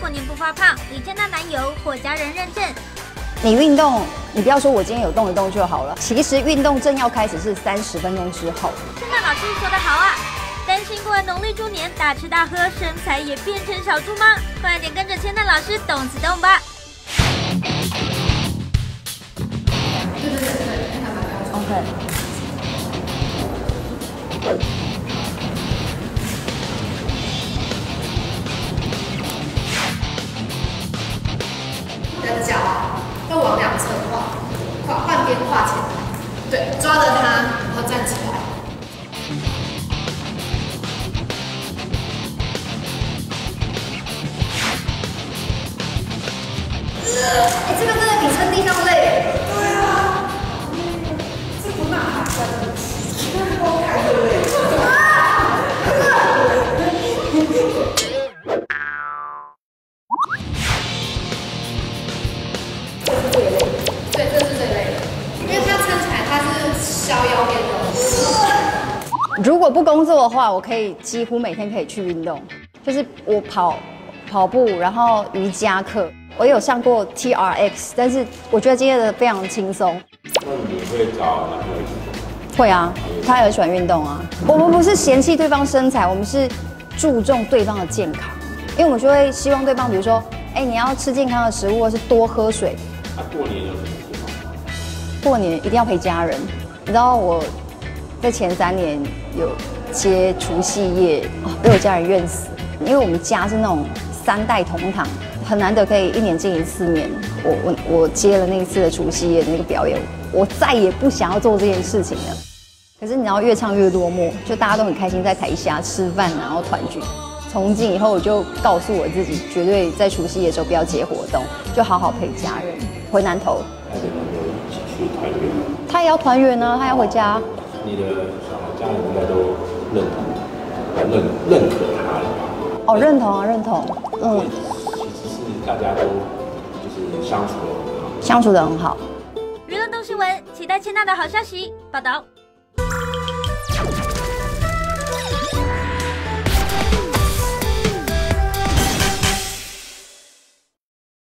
过年不发胖，李千娜男友获家人认证。 你运动，你不要说我今天有动一动就好了。其实运动正要开始是30分钟之后。 千娜老师说得好啊，担心过完农历猪年大吃大喝，身材也变成小猪吗？快点跟着千娜老师动次动吧。 OK。 你的脚要往两侧跨，换边跨前来，对，抓着它，然后站起来。这个真的比撑地上累。对啊，这不呐喊真的，这光看就累。对，这是最累的，因为它撑起来，它是消腰变动。 如果不工作的话，我可以几乎每天可以去运动，就是我跑步，然后瑜伽课，我有上过 TRX， 但是我觉得今天的非常轻松。 那你会找男朋友一起？ 会啊，他也很喜欢运动啊。我们不是嫌弃对方身材，我们是注重对方的健康，因为我们就会希望对方，比如说，你要吃健康的食物，或是多喝水。 那过年有什么计划？ 过年一定要陪家人。你知道我在前3年有接除夕夜，被我家人怨死，因为我们家是那种3代同堂，很难得可以1年见1次面。我接了那一次的除夕夜的那个表演，我再也不想要做这件事情了。可是你知道越唱越落寞，就大家都很开心在台下吃饭，然后团聚。从今以后我就告诉我自己，绝对在除夕夜的时候不要接活动，就好好陪家人。回南投， 带着男朋友一起去团圆。 他也要团圆呢，他要回家。 你的家人应该都认同、认可他了吧？ 哦，认同啊，认同。 其实是大家都就是相处得很好。 相处得很好。 娱乐动新闻，期待千娜的好消息报道。